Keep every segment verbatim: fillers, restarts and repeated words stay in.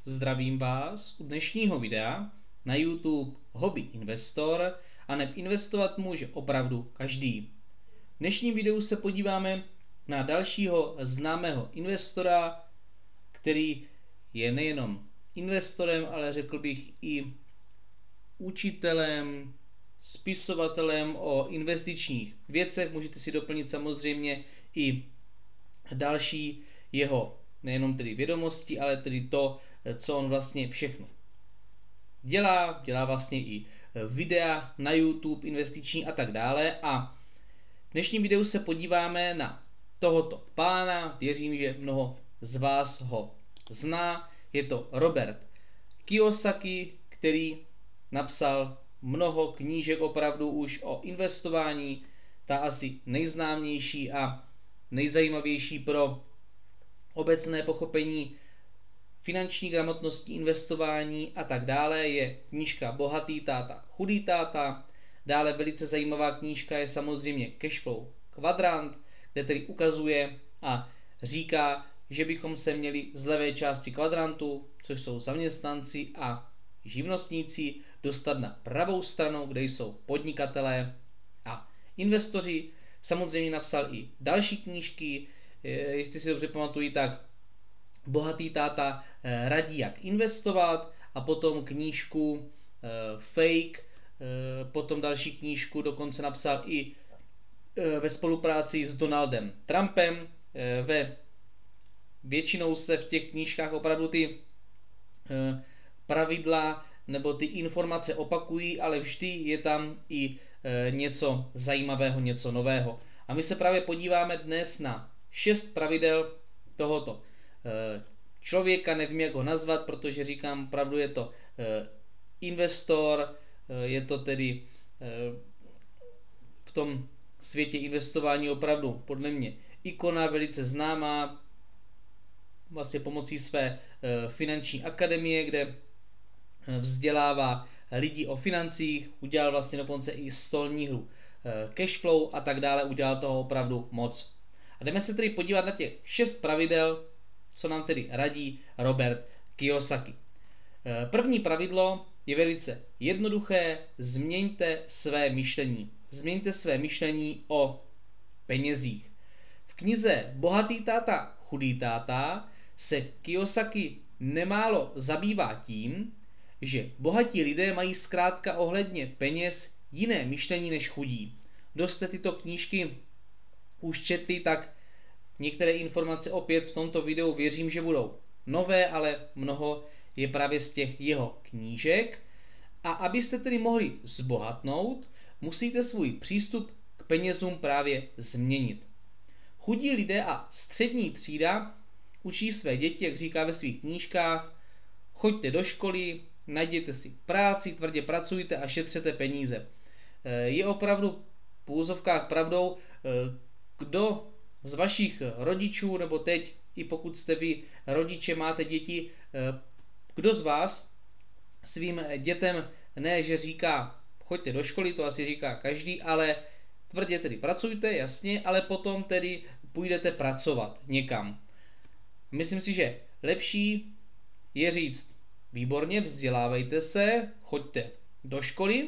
Zdravím vás u dnešního videa na YouTube Hobby Investor, a neb investovat může opravdu každý. V dnešním videu se podíváme na dalšího známého investora, který je nejenom investorem, ale řekl bych i učitelem, spisovatelem o investičních věcech. Můžete si doplnit samozřejmě i další jeho nejenom tedy vědomosti, ale tedy to, co on vlastně všechno dělá. Dělá vlastně i videa na YouTube, investiční a tak dále. A v dnešním videu se podíváme na tohoto pána. Věřím, že mnoho z vás ho zná. Je to Robert Kiyosaki, který napsal mnoho knížek opravdu už o investování. Ta asi nejznámější a nejzajímavější pro obecné pochopení finanční gramotnosti, investování a tak dále je knížka Bohatý táta, chudý táta. Dále velice zajímavá knížka je samozřejmě Cashflow kvadrant, kde tedy ukazuje a říká, že bychom se měli z levé části kvadrantu, což jsou zaměstnanci a živnostníci, dostat na pravou stranu, kde jsou podnikatelé a investoři. Samozřejmě napsal i další knížky, jestli si dobře pamatuju, tak Bohatý táta radí, jak investovat, a potom knížku Fake, potom další knížku dokonce napsal i ve spolupráci s Donaldem Trumpem. Ve většinou se v těch knížkách opravdu ty pravidla nebo ty informace opakují, ale vždy je tam i něco zajímavého, něco nového. A my se právě podíváme dnes na šest pravidel tohoto člověka. Nevím, jak ho nazvat, protože říkám, opravdu je to investor, je to tedy v tom světě investování opravdu podle mě ikona, velice známá, vlastně pomocí své finanční akademie, kde vzdělává lidi o financích, udělal vlastně dokonce i stolní hru Cashflow a tak dále, udělal toho opravdu moc. A jdeme se tedy podívat na těch šest pravidel, co nám tedy radí Robert Kiyosaki. První pravidlo je velice jednoduché: změňte své myšlení. Změňte své myšlení o penězích. V knize Bohatý táta, chudý táta se Kiyosaki nemálo zabývá tím, že bohatí lidé mají zkrátka ohledně peněz jiné myšlení než chudí. Kdo jste tyto knížky už četli, tak některé informace opět v tomto videu věřím, že budou nové, ale mnoho je právě z těch jeho knížek. A abyste tedy mohli zbohatnout, musíte svůj přístup k penězům právě změnit. Chudí lidé a střední třída učí své děti, jak říká ve svých knížkách: choďte do školy, najděte si práci, tvrdě pracujte a šetřete peníze. Je opravdu v úzovkách pravdou, kdo z vašich rodičů, nebo teď, i pokud jste vy rodiče, máte děti, kdo z vás svým dětem ne, že říká choďte do školy, to asi říká každý, ale tvrdě tedy pracujte, jasně, ale potom tedy půjdete pracovat někam. Myslím si, že lepší je říct výborně, vzdělávejte se, choďte do školy,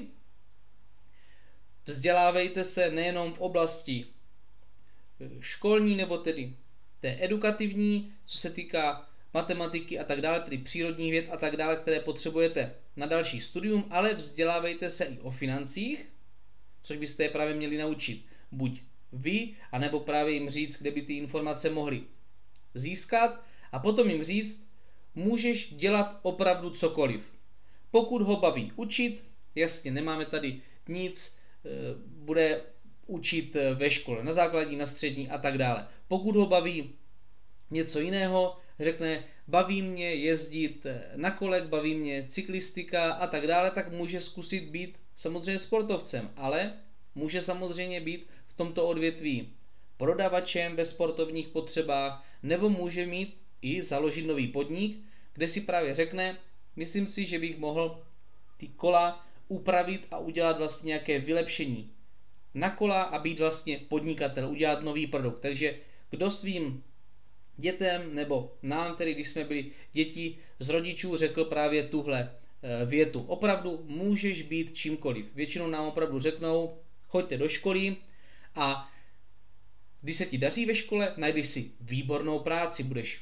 vzdělávejte se nejenom v oblasti školní nebo tedy té edukativní, co se týká matematiky a tak dále, tedy přírodních věd a tak dále, které potřebujete na další studium, ale vzdělávejte se i o financích, což byste je právě měli naučit buď vy, anebo právě jim říct, kde by ty informace mohli získat, a potom jim říct, můžeš dělat opravdu cokoliv. Pokud ho baví učit, jasně, nemáme tady nic, bude učit ve škole, na základní, na střední a tak dále. Pokud ho baví něco jiného, řekne, baví mě jezdit na kolek, baví mě cyklistika a tak dále, tak může zkusit být samozřejmě sportovcem, ale může samozřejmě být v tomto odvětví prodavačem ve sportovních potřebách, nebo může mít i založit nový podnik, kde si právě řekne, myslím si, že bych mohl ty kola upravit a udělat vlastně nějaké vylepšení na kola a být vlastně podnikatel, udělat nový produkt. Takže kdo svým dětem nebo nám, tedy když jsme byli děti, z rodičů řekl právě tuhle větu. Opravdu můžeš být čímkoliv. Většinou nám opravdu řeknou, choďte do školy a když se ti daří ve škole, najdeš si výbornou práci, budeš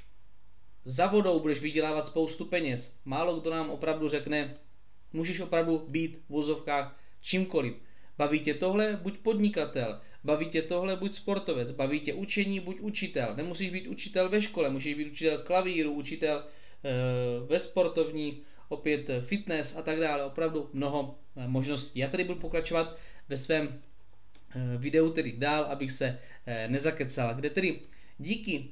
za vodou, budeš vydělávat spoustu peněz. Málo kdo nám opravdu řekne, můžeš opravdu být v vozovkách čímkoliv. Baví tě tohle, buď podnikatel, baví tě tohle, buď sportovec, baví tě učení, buď učitel. Nemusíš být učitel ve škole, můžeš být učitel klavíru, učitel e, ve sportovní, opět fitness a tak dále. Opravdu mnoho e, možností. Já tady budu pokračovat ve svém e, videu tedy dál, abych se e, nezakecal. Kde tedy díky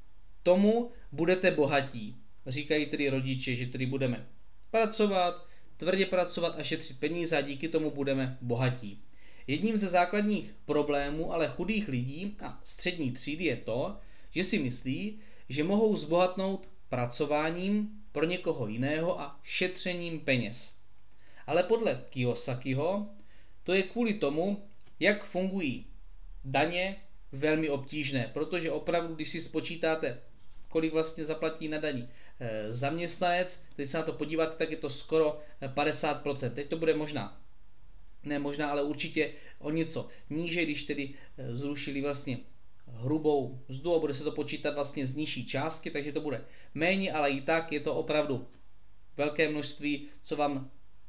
tomu budete bohatí. Říkají tedy rodiče, že tedy budeme pracovat, tvrdě pracovat a šetřit peníze a díky tomu budeme bohatí. Jedním ze základních problémů ale chudých lidí a střední třídy je to, že si myslí, že mohou zbohatnout pracováním pro někoho jiného a šetřením peněz. Ale podle Kiyosakiho to je kvůli tomu, jak fungují daně, velmi obtížné, protože opravdu, když si spočítáte, kolik vlastně zaplatí na daní e, zaměstnanec, teď se na to podíváte, tak je to skoro padesát procent. Teď to bude možná, ne možná, ale určitě o něco níže, když tedy e, zrušili vlastně hrubou mzdu a bude se to počítat vlastně z nižší částky, takže to bude méně, ale i tak je to opravdu velké množství, co vám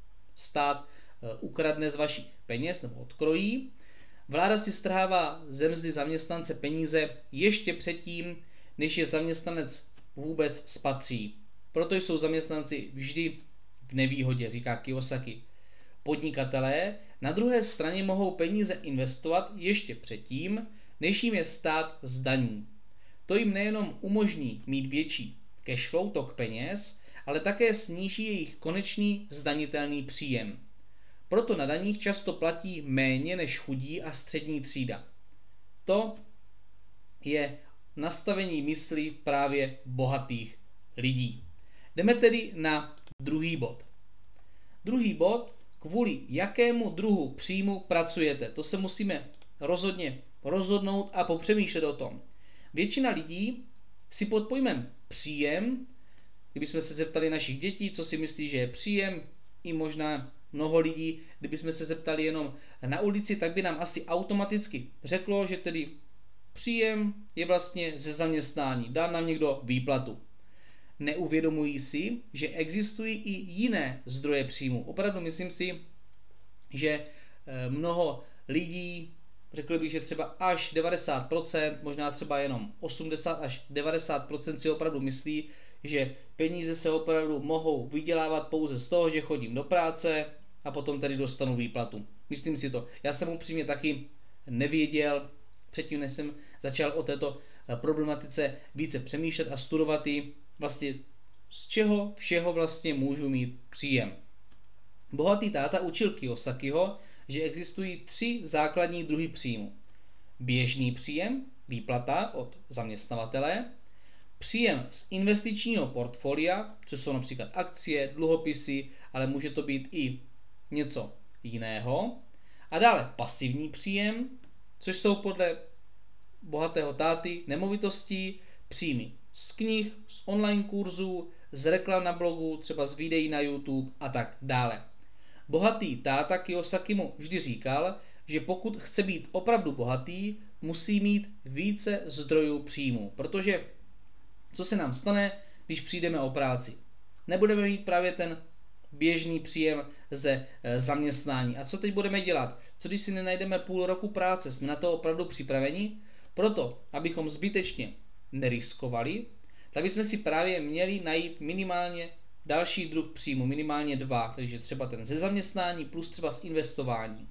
stát e, ukradne z vašich peněz nebo odkrojí. Vláda si strhává ze mzdy zaměstnance peníze ještě předtím, než je zaměstnanec vůbec spatří. Proto jsou zaměstnanci vždy v nevýhodě, říká Kiyosaki. Podnikatelé na druhé straně mohou peníze investovat ještě předtím, než jim je stát z daní. To jim nejenom umožní mít větší cash flow, tok peněz, ale také sníží jejich konečný zdanitelný příjem. Proto na daních často platí méně než chudí a střední třída. To je nastavení mysli právě bohatých lidí. Jdeme tedy na druhý bod. Druhý bod, kvůli jakému druhu příjmu pracujete. To se musíme rozhodně rozhodnout a popřemýšlet o tom. Většina lidí si pod pojmem příjem, kdybychom se zeptali našich dětí, co si myslí, že je příjem, i možná mnoho lidí, kdybychom se zeptali jenom na ulici, tak by nám asi automaticky řeklo, že tedy příjem je vlastně ze zaměstnání, dá nám někdo výplatu. Neuvědomují si, že existují i jiné zdroje příjmu. Opravdu myslím si, že mnoho lidí, řekl bych, že třeba až devadesát procent, možná třeba jenom osmdesát až devadesát procent si opravdu myslí, že peníze se opravdu mohou vydělávat pouze z toho, že chodím do práce a potom tedy dostanu výplatu. Myslím si to. Já jsem upřímně taky nevěděl, předtím než jsem začal o této problematice více přemýšlet a studovat ji, vlastně z čeho všeho vlastně můžu mít příjem. Bohatý táta učil Kiyosakiho, že existují tři základní druhy příjmu. Běžný příjem, výplata od zaměstnavatele, příjem z investičního portfolia, což jsou například akcie, dluhopisy, ale může to být i něco jiného. A dále pasivní příjem, což jsou podle bohatého táty nemovitostí, příjmy z knih, z online kurzů, z reklam na blogu, třeba z videí na YouTube a tak dále. Bohatý táta Kiyosaki mu vždy říkal, že pokud chce být opravdu bohatý, musí mít více zdrojů příjmu, protože co se nám stane, když přijdeme o práci? Nebudeme mít právě ten běžný příjem ze zaměstnání. A co teď budeme dělat? Co když si nenajdeme půl roku práce? Jsme na to opravdu připraveni? Proto, abychom zbytečně neriskovali, tak bychom si právě měli najít minimálně další druh příjmu, minimálně dva, takže třeba ten ze zaměstnání plus třeba z investování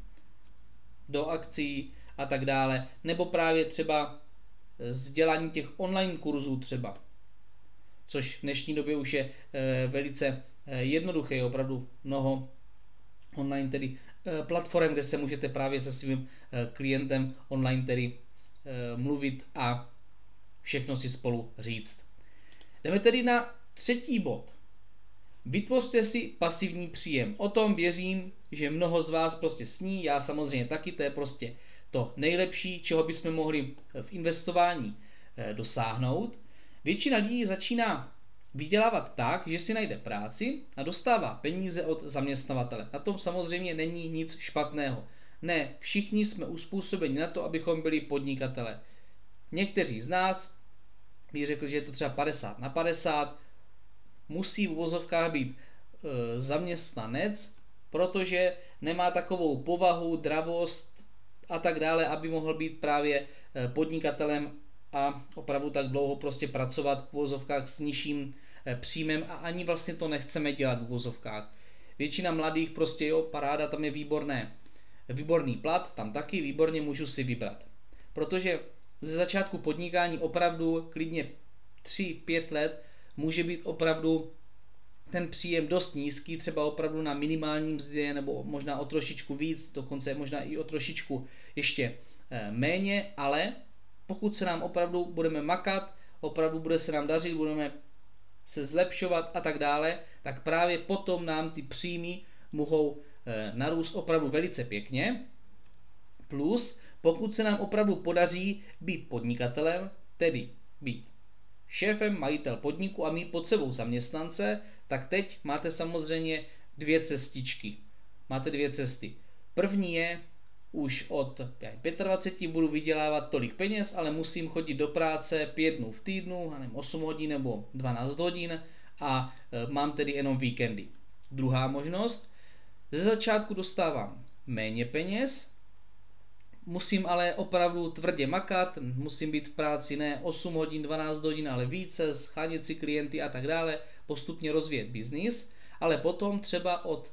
do akcí a tak dále, nebo právě třeba z dělání těch online kurzů třeba, což v dnešní době už je e, velice e, jednoduché, je opravdu mnoho online tedy e, platform, kde se můžete právě se svým e, klientem online tedy e, mluvit a všechno si spolu říct. Jdeme tedy na třetí bod. Vytvořte si pasivní příjem. O tom věřím, že mnoho z vás prostě sní, já samozřejmě taky, to je prostě to nejlepší, čeho bychom mohli v investování dosáhnout. Většina lidí začíná vydělávat tak, že si najde práci a dostává peníze od zaměstnavatele. Na tom samozřejmě není nic špatného. Ne, všichni jsme uspůsobeni na to, abychom byli podnikatele. Někteří z nás, bych řekl, že je to třeba padesát na padesát, musí v uvozovkách být e, zaměstnanec, protože nemá takovou povahu, dravost a tak dále, aby mohl být právě e, podnikatelem a opravdu tak dlouho prostě pracovat v uvozovkách s nižším e, příjmem a ani vlastně to nechceme dělat v uvozovkách. Většina mladých prostě, jo, paráda, tam je výborné, výborný plat, tam taky výborně můžu si vybrat. Protože ze začátku podnikání opravdu klidně tři pět let může být opravdu ten příjem dost nízký, třeba opravdu na minimální mzdě nebo možná o trošičku víc, dokonce možná i o trošičku ještě méně, ale pokud se nám opravdu budeme makat, opravdu bude se nám dařit, budeme se zlepšovat a tak dále, tak právě potom nám ty příjmy mohou narůst opravdu velice pěkně. Plus, pokud se nám opravdu podaří být podnikatelem, tedy být šéfem, majitel podniku a mít pod sebou zaměstnance, tak teď máte samozřejmě dvě cestičky. Máte dvě cesty. První je, už od dvacet pět budu vydělávat tolik peněz, ale musím chodit do práce pět dnů v týdnu, nevím, osm hodin nebo dvanáct hodin a e, mám tedy jenom víkendy. Druhá možnost, ze začátku dostávám méně peněz, musím ale opravdu tvrdě makat, musím být v práci ne osm hodin, dvanáct hodin, ale více, schánět si klienty a tak dále, postupně rozvíjet biznis, ale potom třeba od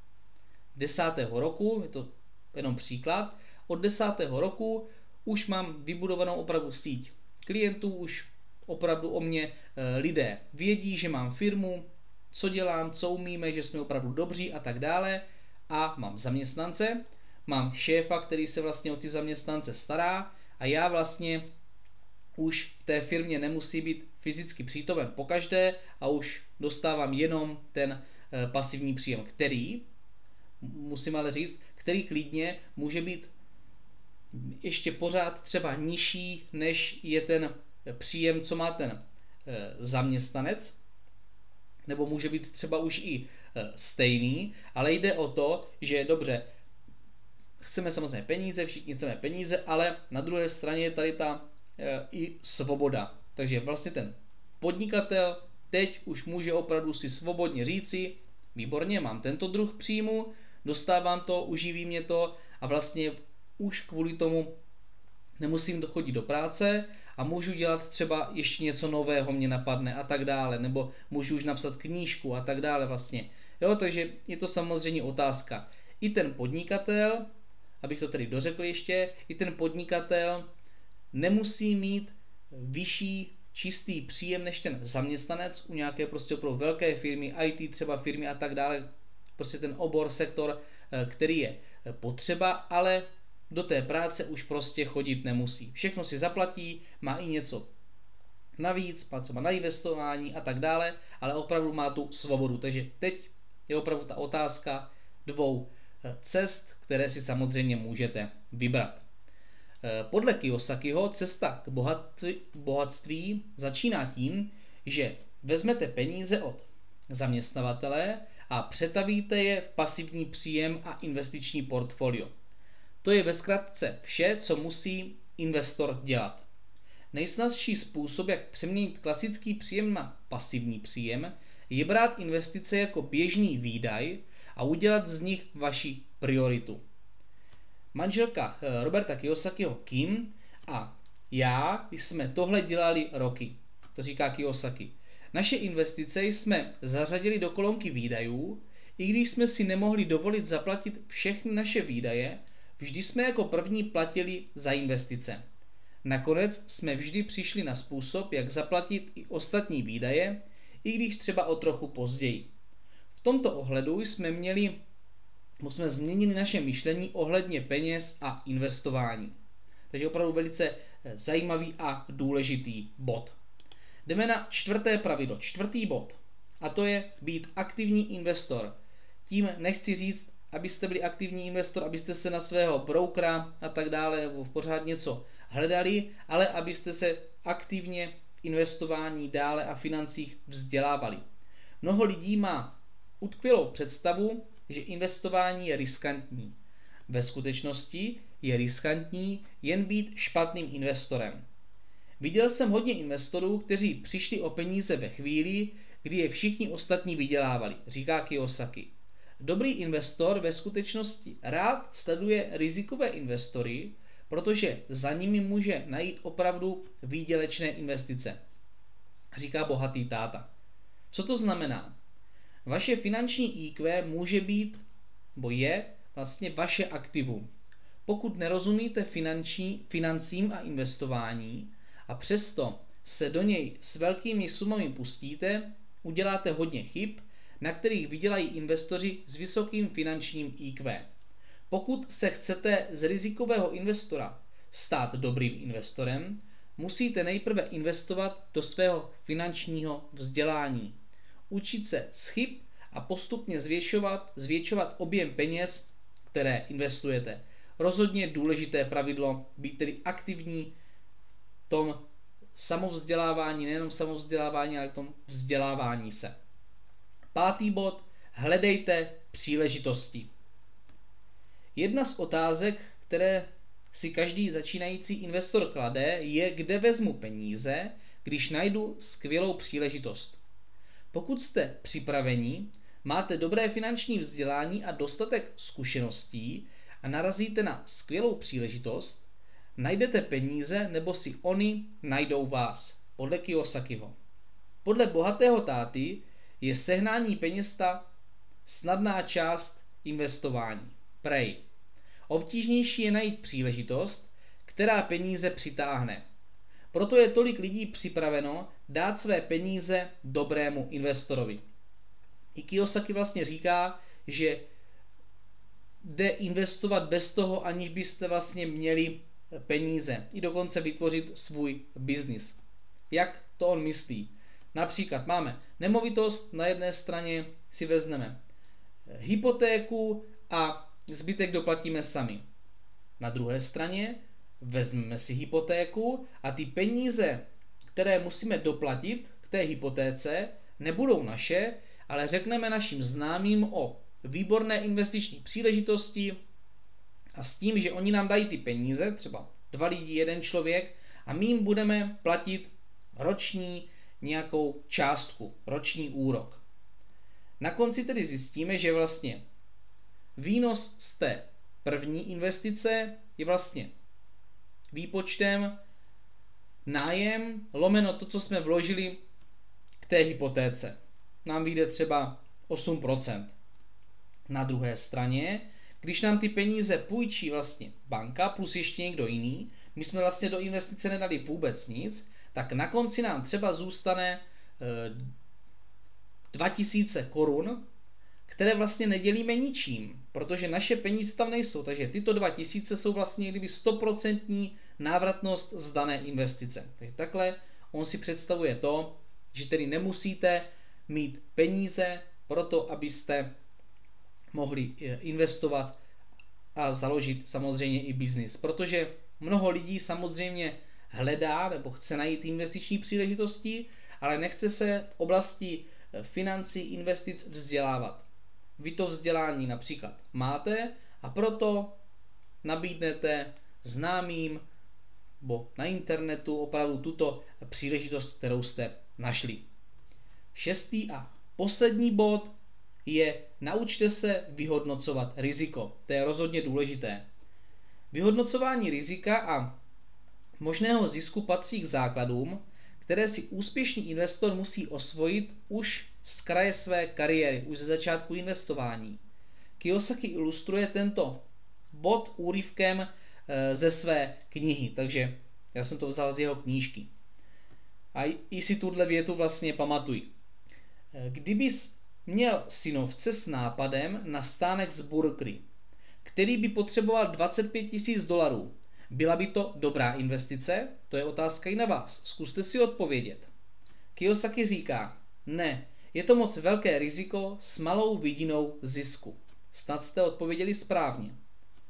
desátého roku, je to jenom příklad, od desátého roku už mám vybudovanou opravdu síť klientů, už opravdu o mě e, lidé vědí, že mám firmu, co dělám, co umíme, že jsme opravdu dobří a tak dále a mám zaměstnance, mám šéfa, který se vlastně o ty zaměstnance stará a já vlastně už v té firmě nemusí být fyzicky přítomen pokaždé a už dostávám jenom ten e, pasivní příjem, který, musím ale říct, který klidně může být ještě pořád třeba nižší, než je ten příjem, co má ten e, zaměstnanec, nebo může být třeba už i e, stejný, ale jde o to, že dobře, chceme samozřejmě peníze, všichni chceme peníze, ale na druhé straně je tady ta e, i svoboda. Takže vlastně ten podnikatel teď už může opravdu si svobodně říci, výborně, mám tento druh příjmu, dostávám to, uživí mě to a vlastně už kvůli tomu nemusím dochodit do práce a můžu dělat třeba ještě něco nového mě napadne a tak dále, nebo můžu už napsat knížku a tak dále vlastně. Jo, takže je to samozřejmě otázka. I ten podnikatel, abych to tedy dořekl ještě, i ten podnikatel nemusí mít vyšší čistý příjem než ten zaměstnanec u nějaké prostě opravdu velké firmy, í té třeba firmy a tak dále, prostě ten obor, sektor, který je potřeba, ale do té práce už prostě chodit nemusí. Všechno si zaplatí, má i něco navíc, má třeba na investování a tak dále, ale opravdu má tu svobodu. Takže teď je opravdu ta otázka dvou cest, které si samozřejmě můžete vybrat. Podle Kiyosakiho cesta k bohatství, bohatství začíná tím, že vezmete peníze od zaměstnavatele a přetavíte je v pasivní příjem a investiční portfolio. To je ve zkratce vše, co musí investor dělat. Nejsnazší způsob, jak přeměnit klasický příjem na pasivní příjem, je brát investice jako běžný výdaj a udělat z nich vaši prioritu. Manželka Roberta Kiyosakiho Kim a já jsme tohle dělali roky, to říká Kiyosaki. Naše investice jsme zařadili do kolonky výdajů, i když jsme si nemohli dovolit zaplatit všechny naše výdaje, vždy jsme jako první platili za investice. Nakonec jsme vždy přišli na způsob, jak zaplatit i ostatní výdaje, i když třeba o trochu později. V tomto ohledu jsme měli, jsme změnili naše myšlení ohledně peněz a investování. Takže opravdu velice zajímavý a důležitý bod. Jdeme na čtvrté pravidlo, čtvrtý bod. A to je být aktivní investor. Tím nechci říct, abyste byli aktivní investor, abyste se na svého brokera a tak dále pořád něco hledali, ale abyste se aktivně investování dále a financích vzdělávali. Mnoho lidí má utkvělou představu, že investování je riskantní. Ve skutečnosti je riskantní jen být špatným investorem. Viděl jsem hodně investorů, kteří přišli o peníze ve chvíli, kdy je všichni ostatní vydělávali, říká Kiyosaki. Dobrý investor ve skutečnosti rád sleduje rizikové investory, protože za nimi může najít opravdu výdělečné investice, říká bohatý táta. Co to znamená? Vaše finanční í kvé může být, bo je vlastně vaše aktivum. Pokud nerozumíte finanční, financím a investování a přesto se do něj s velkými sumami pustíte, uděláte hodně chyb, na kterých vydělají investoři s vysokým finančním í kvé. Pokud se chcete z rizikového investora stát dobrým investorem, musíte nejprve investovat do svého finančního vzdělání. Učit se z chyb a postupně zvětšovat, zvětšovat objem peněz, které investujete. Rozhodně důležité pravidlo být tedy aktivní v tom samovzdělávání, nejenom samovzdělávání, ale v tom vzdělávání se. Pátý bod, hledejte příležitosti. Jedna z otázek, které si každý začínající investor klade, je, kde vezmu peníze, když najdu skvělou příležitost. Pokud jste připraveni, máte dobré finanční vzdělání a dostatek zkušeností a narazíte na skvělou příležitost, najdete peníze nebo si oni najdou vás, podle Kiyosakiho. Podle bohatého táty je sehnání peněz ta snadná část investování. Prej. Obtížnější je najít příležitost, která peníze přitáhne. Proto je tolik lidí připraveno dát své peníze dobrému investorovi. I Kiyosaki vlastně říká, že jde investovat bez toho, aniž byste vlastně měli peníze. I dokonce vytvořit svůj biznis. Jak to on myslí? Například máme nemovitost, na jedné straně si vezmeme hypotéku a zbytek doplatíme sami. Na druhé straně vezmeme si hypotéku a ty peníze, které musíme doplatit k té hypotéce, nebudou naše, ale řekneme našim známým o výborné investiční příležitosti a s tím, že oni nám dají ty peníze, třeba dva lidi, jeden člověk, a my jim budeme platit roční nějakou částku, roční úrok. Na konci tedy zjistíme, že vlastně výnos z té první investice je vlastně výpočtem nájem lomeno to, co jsme vložili k té hypotéce. Nám vyjde třeba osm procent. Na druhé straně, když nám ty peníze půjčí vlastně banka plus ještě někdo jiný, my jsme vlastně do investice nedali vůbec nic, tak na konci nám třeba zůstane dva tisíce korun, které vlastně nedělíme ničím, protože naše peníze tam nejsou, takže tyto dva tisíce jsou vlastně kdyby sto procent návratnost z dané investice. Takže takhle on si představuje to, že tedy nemusíte mít peníze pro to, abyste mohli investovat a založit samozřejmě i biznis, protože mnoho lidí samozřejmě hledá nebo chce najít investiční příležitosti, ale nechce se v oblasti financí, investic vzdělávat. Vy to vzdělání například máte a proto nabídnete známým nebo na internetu opravdu tuto příležitost, kterou jste našli. Šestý a poslední bod je naučte se vyhodnocovat riziko. To je rozhodně důležité. Vyhodnocování rizika a možného zisku patří k základům, které si úspěšný investor musí osvojit už z kraje své kariéry, už ze začátku investování. Kiyosaki ilustruje tento bod úryvkem ze své knihy, takže já jsem to vzal z jeho knížky. A i si tuhle větu vlastně pamatuj. Kdybys měl synovce s nápadem na stánek z Burkry, který by potřeboval dvacet pět tisíc dolarů, byla by to dobrá investice? To je otázka i na vás. Zkuste si odpovědět. Kiyosaki říká, ne, je to moc velké riziko s malou vidinou zisku. Snad jste odpověděli správně.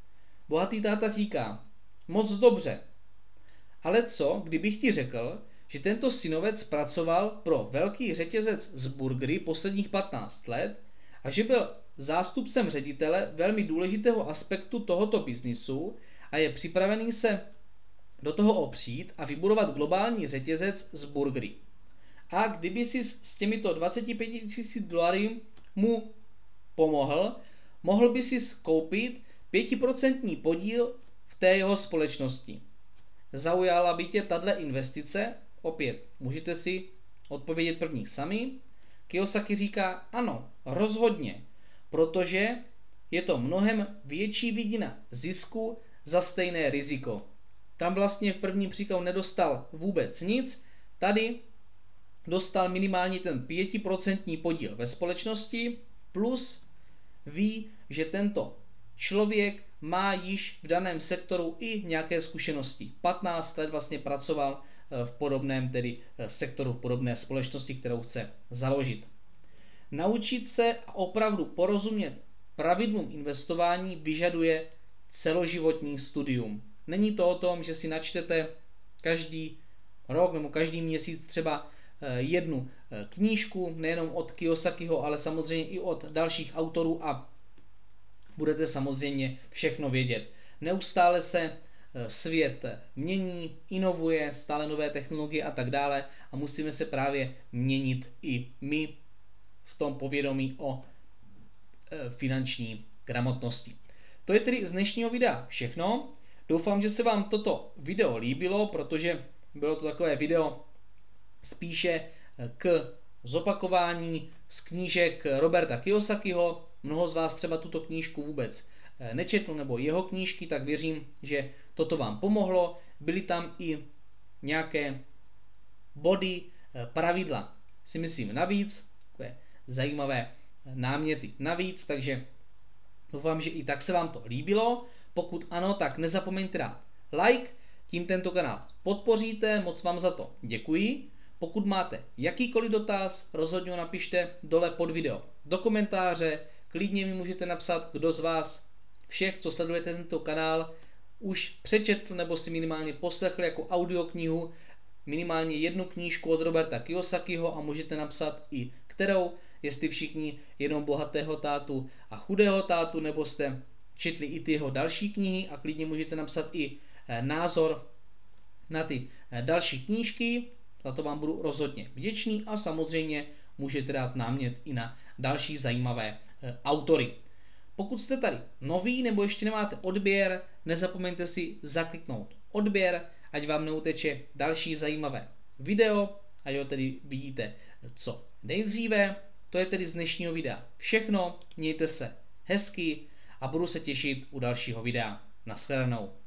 Bohatý táta říká, moc dobře. Ale co, kdybych ti řekl, že tento synovec pracoval pro velký řetězec z burgery posledních patnáct let a že byl zástupcem ředitele velmi důležitého aspektu tohoto biznisu a je připravený se do toho opřít a vybudovat globální řetězec z burgery. A kdyby si s těmito dvaceti pěti tisíci dolary mu pomohl, mohl by si koupit pětiprocentní podíl v té jeho společnosti. Zaujala by tě tato investice? Opět, můžete si odpovědět první sami. Kiyosaki říká ano, rozhodně, protože je to mnohem větší vidina zisku za stejné riziko. Tam vlastně v prvním příkladu nedostal vůbec nic, tady dostal minimálně ten pětiprocentní podíl ve společnosti, plus ví, že tento člověk má již v daném sektoru i nějaké zkušenosti. patnáct let vlastně pracoval v podobném tedy sektoru, v podobné společnosti, kterou chce založit. Naučit se a opravdu porozumět pravidlům investování vyžaduje celoživotní studium. Není to o tom, že si načtete každý rok nebo každý měsíc třeba jednu knížku, nejenom od Kiyosakiho, ale samozřejmě i od dalších autorů a budete samozřejmě všechno vědět. Neustále se svět mění, inovuje, stále nové technologie a tak dále a musíme se právě měnit i my v tom povědomí o finanční gramotnosti. To je tedy z dnešního videa všechno. Doufám, že se vám toto video líbilo, protože bylo to takové video spíše k zopakování z knížek Roberta Kiyosakiho. Mnoho z vás třeba tuto knížku vůbec nečetl nebo jeho knížky, tak věřím, že toto vám pomohlo. Byly tam i nějaké body, pravidla, si myslím navíc, takové zajímavé náměty navíc, takže doufám, že i tak se vám to líbilo. Pokud ano, tak nezapomeňte dát like, tím tento kanál podpoříte, moc vám za to děkuji. Pokud máte jakýkoliv dotaz, rozhodně ho napište dole pod video do komentáře, klidně mi můžete napsat, kdo z vás všech, co sledujete tento kanál, už přečetl nebo si minimálně poslechl jako audioknihu minimálně jednu knížku od Roberta Kiyosakiho a můžete napsat i kterou, jestli všichni jenom bohatého tátu a chudého tátu, nebo jste četli i ty jeho další knihy a klidně můžete napsat i názor na ty další knížky, za to vám budu rozhodně vděčný a samozřejmě můžete dát námět i na další zajímavé autory. Pokud jste tady noví nebo ještě nemáte odběr, nezapomeňte si zakliknout odběr, ať vám neuteče další zajímavé video, ať ho tedy vidíte co nejdříve. To je tedy z dnešního videa všechno, mějte se hezky a budu se těšit u dalšího videa. Nashledanou.